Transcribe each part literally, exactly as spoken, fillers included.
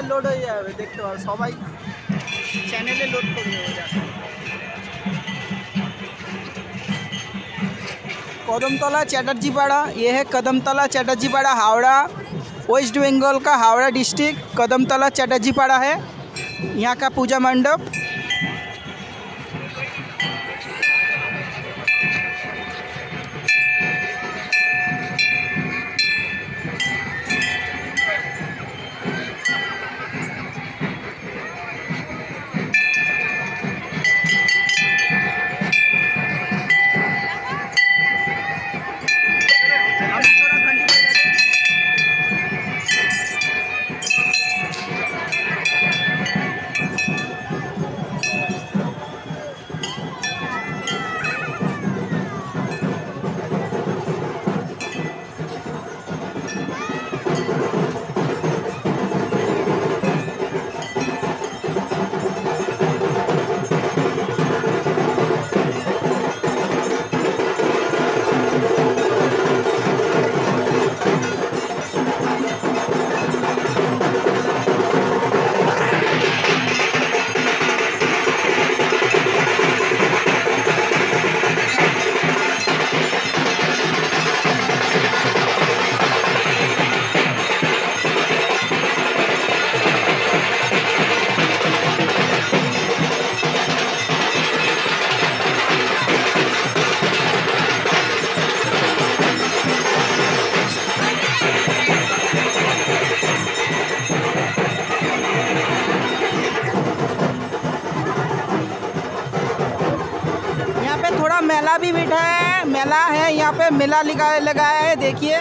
Load হয়ে যাবে, দেখতে পারো সবাই চ্যানেলে লোড করবে। कदमतला चटर्जी पाड़ा, ये है कदमतला चटर्जी पाड़ा, हावड़ा, वेस्ट बंगाल का हावड़ा डिस्ट्रिक्ट कदमतला चटर्जी पाड़ा है यहाँ का पूजा मंडप। थोड़ा मेला भी बैठा है, मेला है यहाँ पे, मेला लगा लगाया है देखिए।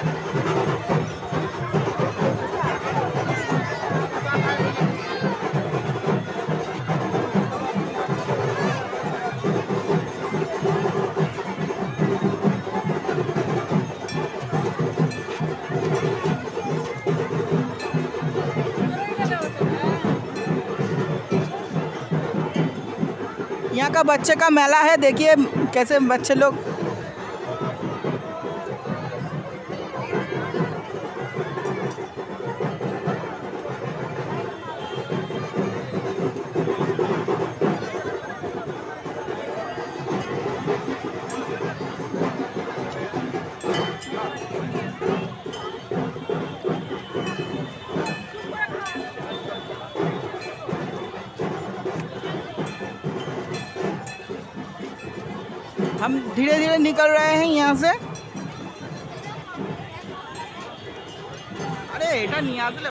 यहाँ का बच्चे का मेला है, देखिए कैसे बच्चे लोग हम धीरे धीरे निकल रहे हैं यहाँ से। अरे एटा नहीं